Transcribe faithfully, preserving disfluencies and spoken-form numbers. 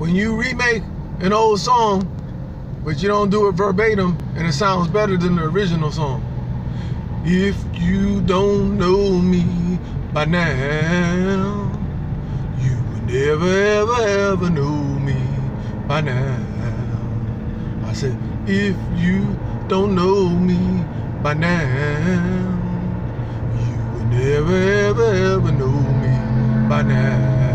when you remake an old song, but you don't do it verbatim, and it sounds better than the original song. If you don't know me by now, you will never, ever, ever know me by now. I said, if you don't know me by now, you will never, ever, ever know me by now.